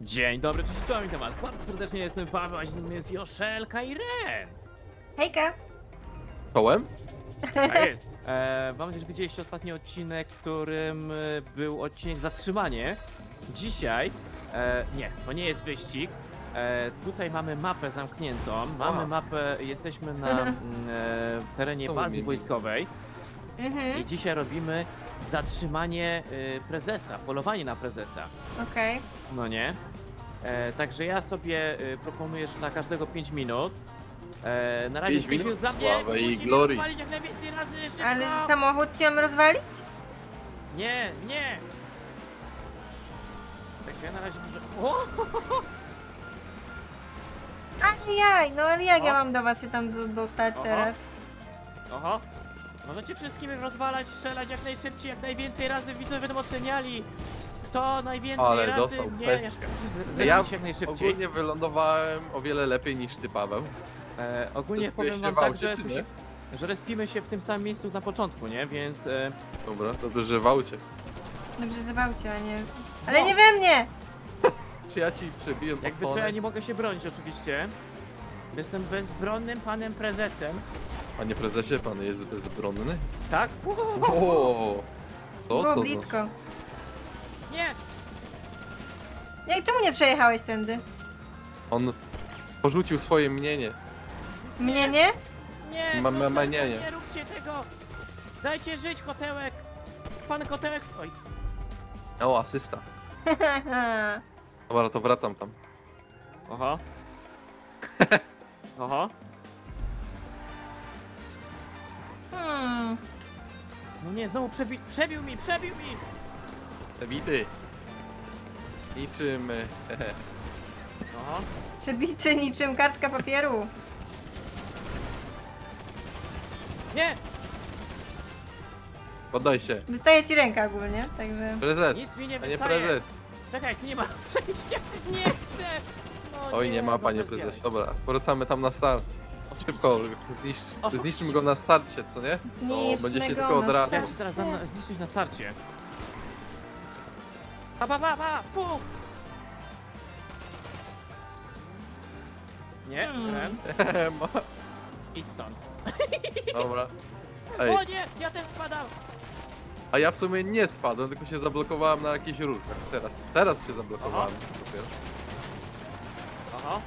Dzień dobry, cześć, czołem, witam was bardzo serdecznie, jestem Paweł, a z nami jest Joszelka i Ren. Hejka! Kołem? Tak jest. Mam nadzieję, że widzieliście ostatni odcinek, w którym był odcinek Zatrzymanie. Dzisiaj, nie, to nie jest wyścig. Tutaj mamy mapę zamkniętą, mamy mapę, jesteśmy na terenie bazy wojskowej. I dzisiaj robimy zatrzymanie prezesa, polowanie na prezesa. Okej. No nie? Także ja sobie proponuję, że na każdego 5 minut. Na razie 5 5 minut minut dla mnie. sławy i Musimy glorii. rozwalić jak najwięcej razy, szybko! Ale samochód ci mam rozwalić? Nie, nie! Także ja na razie muszę... O! Ajaj, no ale jak ja O. mam do was się tam dostać Oho. teraz? Oho! Możecie wszystkim rozwalać, strzelać jak najszybciej, jak najwięcej razy. Widzowie będą oceniali. Kto najwięcej Ale razy... dostał Nie, pest. ja muszę Ja zrobić jak najszybciej. ogólnie wylądowałem o wiele lepiej niż ty, Paweł. Ogólnie To powiem się wam wał tak, cię, że, czy tu nie? się, że respimy się w tym samym miejscu na początku, nie? Więc... Dobra, dobrze, że wałcie. Dobrze, dawałcie, a nie... Ale No. nie we mnie! Czy ja ci przebiłem Jakby co, oponę? ja nie mogę się bronić oczywiście. Jestem bezbronnym panem prezesem. Panie prezesie, pan jest bezbronny? Tak? O, co Było to? blisko. Nie! Jak, czemu nie przejechałeś tędy? On porzucił swoje mnienie. Mnie nie? Nie! Nie. Nie róbcie tego! Dajcie żyć, kotełek! Pan kotełek! Oj, O, asysta. Dobra, to wracam tam. oho. Oho. Hmm. No nie, znowu przebił mi! Te widy. Niczym... Oho. Przebicy niczym kartka papieru. Nie! Poddaj się. Wystaje ci ręka ogólnie, także... Prezes, Nic mi nie a nie wystaje! prezes. Czekaj, tu nie ma przejścia! Nie chcę! No Oj, nie ma, no panie bez prezesie. jaj. Dobra, wracamy tam na start. Szybko, zniszczymy go na starcie, co nie? To będzie się Niszczmy tylko go od na razu. Ja cię zaraz dam zniszczyć na starcie. Pa! Fu! Nie, Ren, idź stąd. Dobra. Ej, O nie, ja też spadam! a ja w sumie nie spadłem, tylko się zablokowałem na jakichś rurkach. Teraz się zablokowałem. Dopiero. Oho,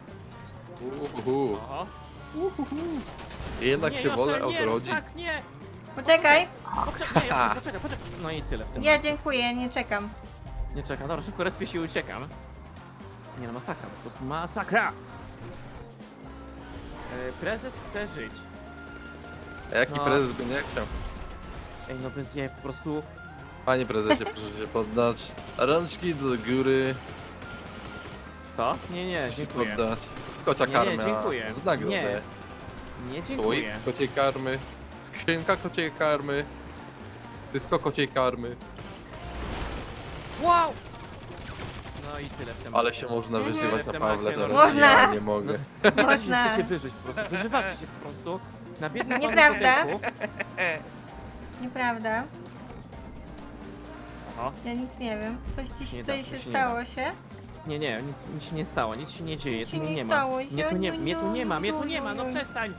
oho. Jednak Nie, się wolę Joszel, nie, odrodzić. tak, nie! Poczekaj. Poczekaj. No i tyle w tym. Ja dziękuję, nie czekam. Nie czekam, dobra, szybko respię się i uciekam. Nie no, masakra, po prostu masakra! Prezes chce żyć. A jaki No. prezes by nie chciał? Ej, no bez jej, po prostu... Panie prezesie, proszę się poddać. Rączki do góry. To? Nie, Się dziękuję. poddać. Kocia Nie, karmy. dziękuję. A nagrodę. Nie, Stój, dziękuję. kociej karmy. Skrzynka kociej karmy. Dysko kociej karmy. Wow! No i tyle w tym. Ale się można wyżywać na Pawle teraz. Można. Ja nie mogę. Można. Chcecie wyżyć po prostu, wyżywacie się po prostu na biednym panu Nieprawda. kotełku. Nieprawda. Oho. Ja nic nie wiem. Coś ci Nie tutaj da, się to się nie stało da. się? Nie, nic się nie stało, nic się nie dzieje, Nic tu się mnie nie nie ma. stało, Mnie tu nie ma, no no. przestań!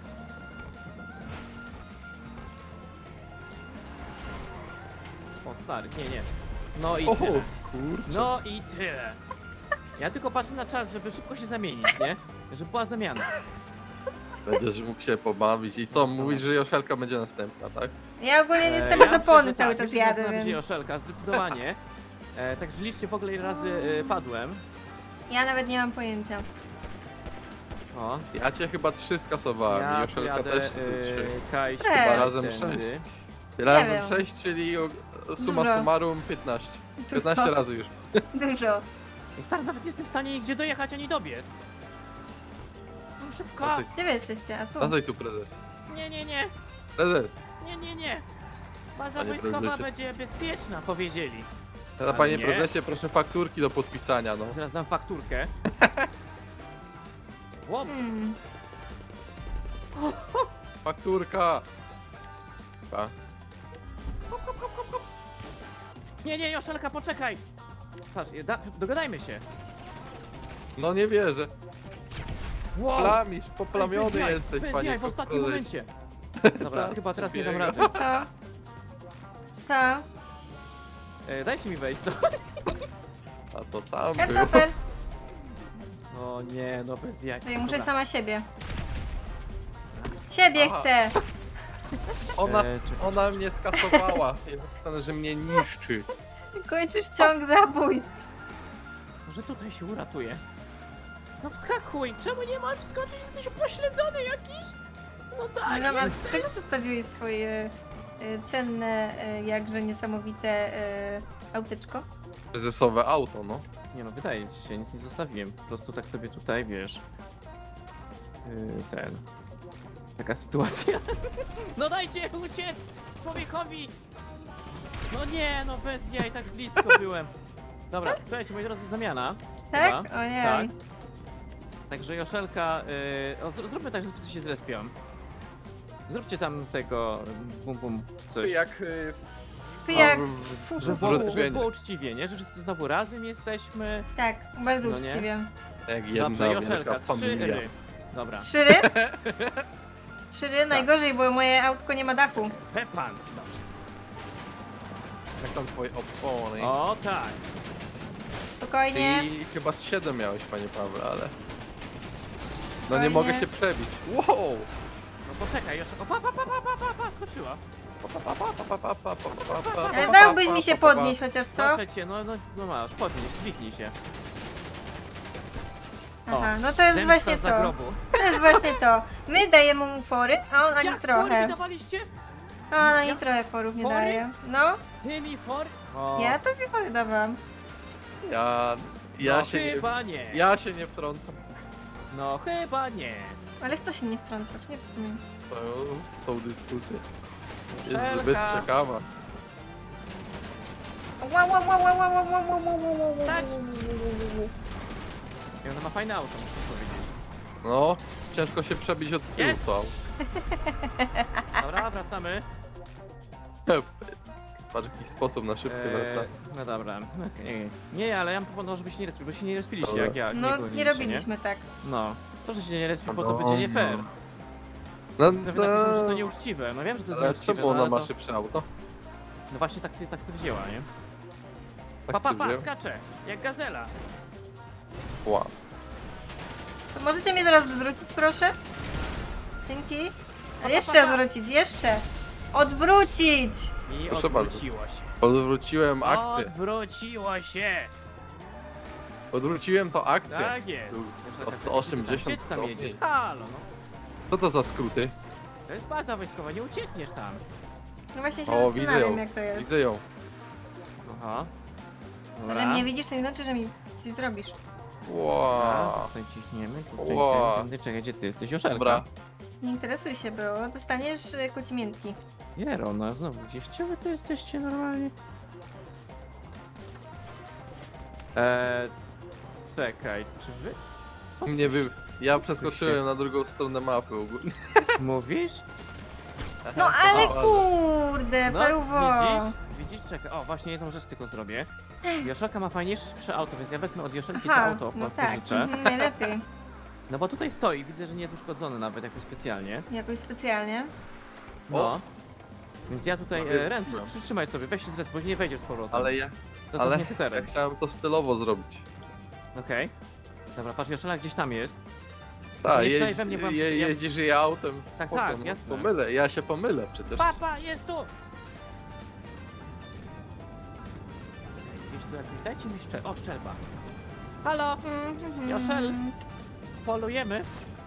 O stary, nie. No i O, tyle. kurczę. No i tyle. Ja tylko patrzę na czas, żeby szybko się zamienić, nie? Żeby była zamiana. Będziesz mógł się pobawić. I co, mówisz, że Joszelka będzie następna, tak? Ja ogólnie niestety Ja z myślę, opony że cały tak, czas myślę, że jadę, następna będzie więc... Joszelka, zdecydowanie. Także liczcie w ogóle ile razy padłem. Ja nawet nie mam pojęcia. O, Ja cię chyba 3 skasowałem. ja Joszelka jadę też 3. Kajś Chyba razem tędy. Razem wiem. 6, czyli summa Dużo. summarum 15. Dużo. 15 razy już. Dużo. Ej, stary, nawet nie jestem w stanie nigdzie dojechać ani dobiec. No szybko! Wracaj, Gdzie wy jesteście? A tu? wracaj tu, prezes. Nie. Prezes. Nie. Baza Panie wojskowa prezesie. będzie bezpieczna, powiedzieli. A panie nie. prezesie, proszę fakturki do podpisania, no. Zaraz dam fakturkę. Łop! Hmm. Fakturka! Pa. Nie, Joszelka, poczekaj! Patrz, dogadajmy się. No nie wierzę. Wow! Plamisz, poplamiony Bez jaj, jesteś, bez panie jaj, w ostatnim koleś. momencie. Dobra, chyba teraz nie dam biega. rady. Co? Co? Dajcie mi wejść, co? A to tam był. Kartofel. O nie, no bez jaj. To ja muszę Dobra. sama siebie. Siebie Aha. chcę. Czekaj. Ona mnie skasowała. Jest napisane, że mnie niszczy. Kończysz ciąg zabójstw. Może tutaj się uratuje. No wskakuj! Czemu nie możesz wskoczyć? Jesteś upośledzony jakiś? No tak, No, a jest. dlaczego zostawiłeś swoje cenne, jakże niesamowite auteczko? Prezesowe auto, no. Nie no, wydaje ci się, nic nie zostawiłem. Po prostu tak sobie tutaj, wiesz... Taka sytuacja. No dajcie uciec człowiekowi! No nie, no bez jaj, tak blisko byłem. Dobra, słuchajcie, moi drodzy, zamiana. Tak? Chyba. Ojej. Tak. Także Joszelka, zróbmy tak, że wszyscy się zrespią. Zróbcie tam tego, bum bum, coś. Jak... Pijak. Że Żeby zwrócenie. żeby było uczciwie, nie? Że wszyscy znowu razem jesteśmy. Tak, bardzo No nie? uczciwie. Jak jedna Dobrze, wielka Joszelka, 3 familia. ry. Dobra. 3 ry? 3 ry? Najgorzej, bo moje autko nie ma dachu. Pepans, dobrze. Jak tam twoje opony? O tak. Spokojnie. Ty chyba z 7 miałeś, panie Pawle, ale... No Fajnie. nie mogę się przebić. Wow! No poczekaj, Joszelka. Pa, skoczyła. Ale dałbyś mi się podnieść chociaż, co? Proszę cię, no masz, podnieś, dźwignij się. Aha, no to jest Zemsta właśnie za to. grobu. To jest właśnie to. My dajemy mu fory, a on ani Jak fory trochę. mi dawaliście? A on ani Ja- trochę forów nie fory? daje. No, Ty mi fory? O, ja tobie fory dawałam. Ja no, się nie... chyba nie. Ja się nie wtrącam No chyba nie. Ale w co się nie wtrącasz? Nie rozumiem. w tą dyskusję. Jest Joszelka. zbyt ciekawa. Stać. I ona ma fajne auto, muszę powiedzieć. No, ciężko się przebić od tyłu Jest. to auto. Dobra, wracamy. Patrz jaki sposób na szybkie wraca. No dobra, okej. Nie, ale ja bym proponował, żebyście nie respili, bo się nie respiliście Dobra. jak ja. No, goniliście, nie robiliśmy tak. No. Proszę się nie respić, bo to No, będzie nie fair. No, Sobie napisał, że to nieuczciwe. No wiem, że to jest ale nieuczciwe, czemu no, ona ale ma to... szybsze auto? No właśnie tak sobie wzięła, nie? Tak Pa, sobie. skacze! Jak gazela! Wow. To możecie mnie teraz odwrócić, proszę? Dzięki. A jeszcze pa. odwrócić, jeszcze! Odwrócić! I Proszę bardzo. odwróciło się. Odwróciłem akcję. Odwróciło się! Odwróciłem to akcję. Tak jest. Tu, Jeszcze o taka 180 Gdzie ty tam stopni. jedziesz? Halo, no. Co to za skróty? To jest baza wojskowa, nie uciekniesz tam. No właśnie się O, widzę zastanawiam, ją. jak to jest. Widzę ją. Aha. Że mnie widzisz, to nie znaczy, że mi coś zrobisz. Wow. Tutaj ciśniemy, tutaj Wow. tędy. Czekaj, gdzie ty jesteś? Joszelka? Dobra. Nie interesuj się, bo dostaniesz kocimiętki. Jero, no znowu gdzieś. Gdzie wy to jesteście normalnie? Czekaj, czy wy... Co Nie wiem. Ja przeskoczyłem na drugą stronę mapy ogólnie. mówisz? No ale O, kurde, No, paruwo! widzisz, czekaj. O, właśnie jedną rzecz tylko zrobię. Joszelka ma fajniejsze auto, więc ja wezmę od Joszelki to Aha, auto, no tak, pożyczę. najlepiej. No bo tutaj stoi, widzę, że nie jest uszkodzony nawet jakoś specjalnie. Jakoś specjalnie. No. O. Więc ja tutaj, No, Ren, no. przytrzymaj sobie, weź się zres, bo nie wejdziesz z powrotem. Ale ja... To jest Ale zamknięty ja teren. chciałem to stylowo zrobić. Okej. Dobra, patrz, Joszela gdzieś tam jest. Tak, Nie strzelaj we mnie, bo ja- jeździsz jej autem, Tak, spoko, tak, no, jasne. pomylę, ja się pomylę przecież. Papa, jest tu! Gdzieś tu jakiś, dajcie mi szczelba. Halo, Joszel. polujemy.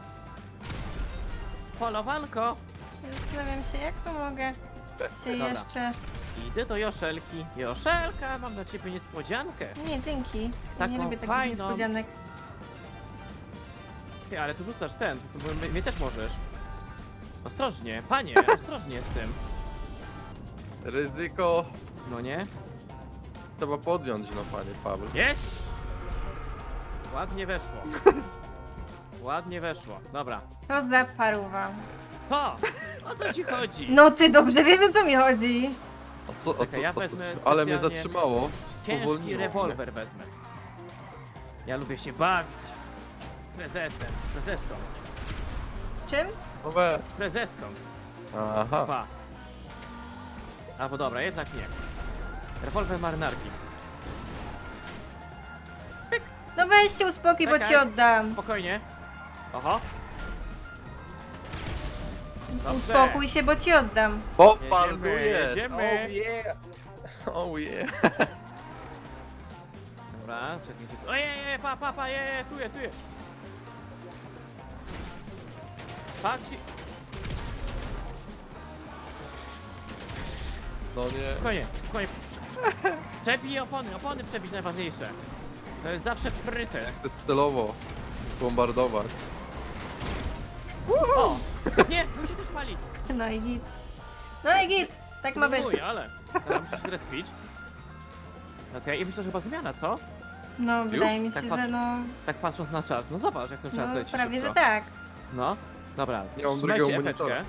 Polowanko. Zastanawiam się, jak to mogę się Dobra. jeszcze... Idę do Joszelki. Joszelka, mam dla ciebie niespodziankę. Nie, dzięki. Ja nie Taką lubię takich fajną. niespodzianek. Ty, ale tu rzucasz ten, mnie też możesz. Ostrożnie, panie, ostrożnie z tym. Ryzyko No nie? trzeba podjąć, no panie Paweł. Jest! Ładnie weszło. Ładnie weszło. Dobra. To za paruwa. To! O co ci chodzi? No ty dobrze wiesz, o co mi chodzi. Czekaj, ja wezmę Ale mnie specjalnie zatrzymało. Ciężki Powolniło rewolwer wezmę. Ja lubię się bawić. prezesem, prezeską, Z czym? No we. prezeską. Aha. Pa. Albo dobra, jednak nie. Rewolwer marynarki. No weźcie uspokój, bo ci Czekaj. oddam. Spokojnie. Oho. Dobrze. Uspokój się, bo ci oddam. Bombarduję! Jedziemy. Oh yeah! Oh yeah! Dobra, czekaj, gdzie tu... Ojej, pa, tu je. Pa, gdzie... No nie. Spokojnie. Przebij opony przebić najważniejsze. To jest zawsze pryte. Chcę celowo bombardować. O! Nie, mu się też pali. No i git. No i git. Tak ma być. Mój, ale... Dobra, musisz zrespić. Okej, i myślę, że chyba zmiana, co? No, wydaje mi się, Tak że patrz- no... Tak patrząc na czas. No zobacz, jak ten czas No, leci prawie, szybko. że tak. No, dobra. Nie mam Trzymajcie drugiego efeczkę. monitora.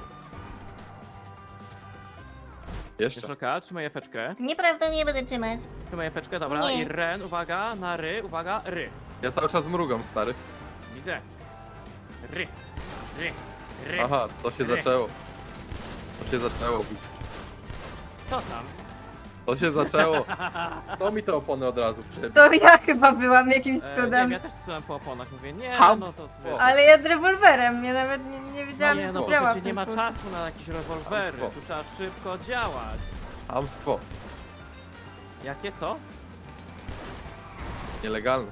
Jeszcze. Joszelka, trzymaj efeczkę. Nieprawda, nie będę trzymać. Trzymaj efeczkę, dobra. Nie. I Ren, uwaga, na ry, uwaga, ry. Ja cały czas mrugam, stary. Widzę. Ry. Aha, to się Ry. zaczęło. To się zaczęło, widzę. Co tam? To się zaczęło. To mi te opony od razu przebił. To ja chyba byłam jakimś Nie wiem, cudem. ja też strzelam po oponach, mówię, nie, Chamstwo. no to wiesz. Ale ja rewolwerem, ja nawet nie wiedziałam, Nie, że no to działa w przecież ten nie ma sposób. czasu na jakieś rewolwery, Chamstwo. tu trzeba szybko działać. Hamstwo. Jakie co? Nielegalne.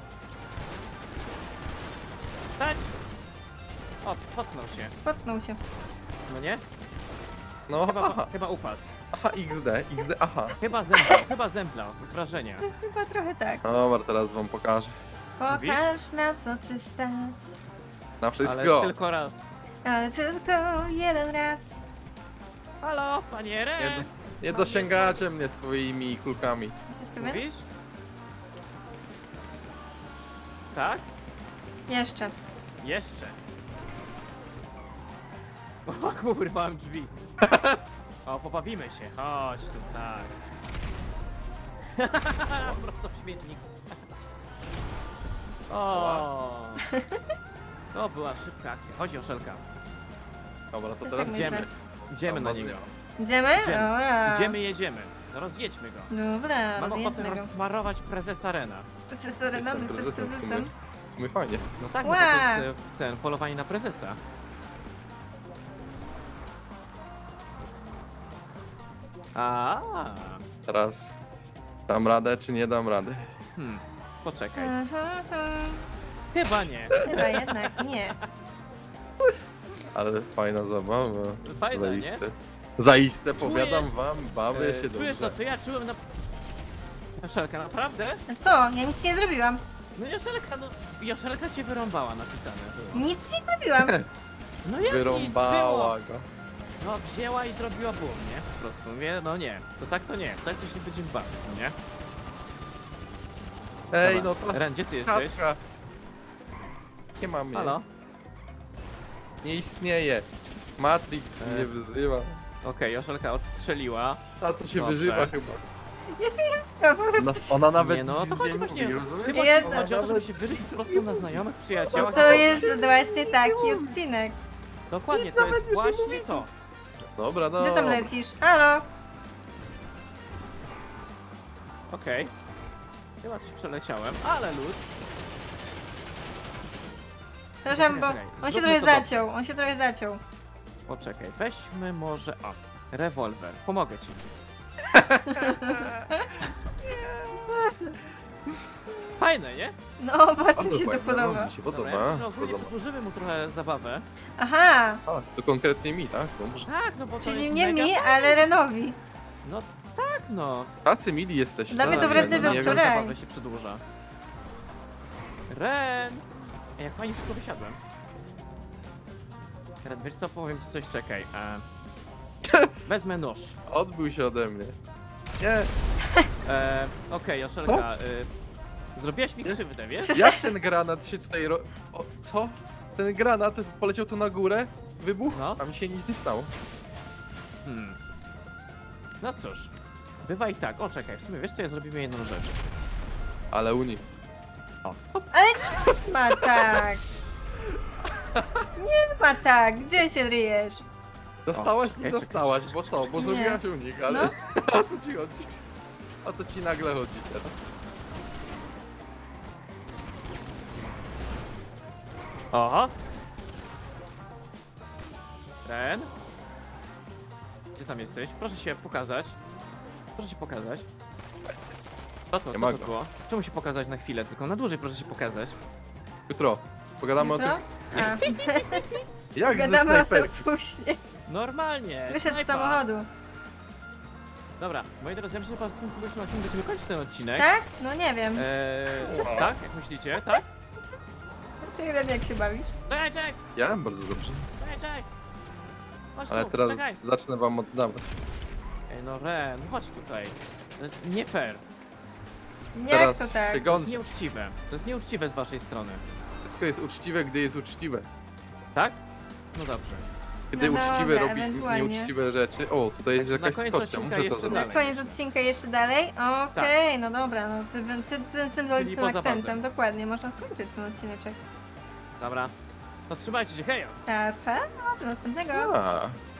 Stać! O, potknął się, Potknął się. no nie? No, aha, Chyba upadł. aha, XD, aha. Chyba zemdlał, z wrażenia. Chyba trochę tak. Dobra, teraz wam pokażę. Pokaż na co ty stać. Na Ale wszystko. tylko raz. Ale tylko jeden raz. Halo, panie Ren! Nie dosięgacie mnie swoimi kulkami. Jesteś pewien? Mówisz? Tak? Jeszcze. Jeszcze. O kurwa, mam drzwi. O, pobawimy się. Chodź tu, tak. Prosto w śmietnik. O. To była szybka akcja. Chodź, Joszelka. Dobra, to Też teraz tak idziemy. myślę. Idziemy na was niego. nie Idziemy? Idziemy. O, ja. Idziemy, jedziemy. No rozjedźmy go. Dobra, Mam ochotę rozjedźmy go. rozsmarować prezesa Rena. Profesor Jestem Renany, prezesem w sumie. W sumie fajnie. No tak, no to Ła. jest ten, polowanie na prezesa. A, Teraz dam radę, czy nie dam rady? poczekaj. Aha. Chyba nie. Chyba jednak nie. Ale fajna zabawa. Fajna, nie? Zaiste. Zaiste, Czujesz? powiadam wam, bawię się Czujesz to, dobrze. co ja czułem na... Joszelka, naprawdę? A co? Ja nic nie zrobiłam. No Joszelka, no... Joszelka cię wyrąbała napisane. Było. Nic nie zrobiłam. No jak Wyrąbała nic go. było? No wzięła i zrobiła boom, nie? Po prostu, mówię, no nie. To tak to nie. Tak to się nie będziemy bawić, no nie? Ej, Dobra. no to Ren, gdzie ty jesteś? kaczka. Nie ma mnie. Halo? Nie istnieje. Matrix mnie wyzywa. Okej, Joszelka odstrzeliła. A co się Dobrze. wyżywa chyba. No, Ona nawet Nie, no nic to chodzi nie właśnie. mówi, rozumiesz? Chyba Ja- chodzi o to, żeby się wyżyć po prostu na znajomych, przyjaciołach. to jest właśnie taki odcinek. Dokładnie, to jest właśnie to. Dobra, no. Gdzie tam lecisz? Halo? Okej. Chyba coś przeleciałem, ale luz. Przepraszam, bo Czekaj, on się zróbmy trochę to zaciął. On się trochę zaciął. Poczekaj, weźmy może... O, rewolwer. Pomogę ci. Fajne, nie? No, bardzo mi Bardzo się to fajne, podoba. no, mi się Dobra, podoba. ja myślę, że ogólnie podoba. przedłużymy mu trochę zabawę. Aha, A, to konkretnie mi, tak? No, może Tak, no bo to czyli jest nie mega mi, fajne. ale Renowi. No tak, no. tacy mili jesteście. Dla mnie to tak, wredny no, był nie wiem. wczoraj. Zabawę się przedłuża. Ren! Ej, jak fajnie szybko wysiadłem. Ren, wiesz co, powiem ci coś, czekaj. Wezmę nóż. Odbył się ode mnie. Nie, Okej, Joszelka, zrobiłaś mi krzywdę, wiesz? jak ten granat się tutaj o, co? Ten granat poleciał tu na górę, wybuchł, No. a mi się nic nie stało. No cóż, bywa i tak. O, czekaj, w sumie wiesz co, ja zrobimy jedną rzecz. Ale Uni. O, Ma tak. ma tak, gdzie się ryjesz? Dostałaś, nie czekaj, dostałaś, czekaj, bo co? Bo Nie. zrobiłaś unik, ale No. o co ci chodzi? O co ci nagle chodzi teraz? O! Ren? Gdzie tam jesteś? Proszę się pokazać. Proszę się pokazać. Co to, Nie co ma to go. było? Czemu się pokazać na chwilę tylko? Na dłużej proszę się pokazać. Jutro, pogadamy Jutro? o tym, A, jak ze gadamy o tym snajperki. później. Normalnie! Wyszedł z snajpa. samochodu. Dobra, moi drodzy, ja myślę, że po tym sobie na film będziemy kończyć ten odcinek. Tak? No nie wiem. Tak? Jak myślicie? Tak? Ty Ren, jak się bawisz? Czekaj! Ja? Bardzo dobrze. Czekaj! Chodź Ale tu, teraz czekaj! zacznę wam oddawać. Ej no Ren, chodź tutaj. To jest nie fair. Jak Teraz to tak? To jest przeglądź. nieuczciwe. To jest nieuczciwe z waszej strony. Wszystko jest uczciwe, gdy jest uczciwe. Tak? No dobrze. Kiedy No uczciwy dobra, robi ewentualnie. nieuczciwe rzeczy. O, tutaj jest Także na jakaś koniec kościa, odcinka muszę to jeszcze zrobić. Na dalej. koniec odcinka jeszcze dalej? Okej, no dobra, no tym Czyli poza akcentem, bazem. dokładnie, można skończyć ten odcineczek. Dobra. To trzymajcie się, hejos! Pa, do następnego. A,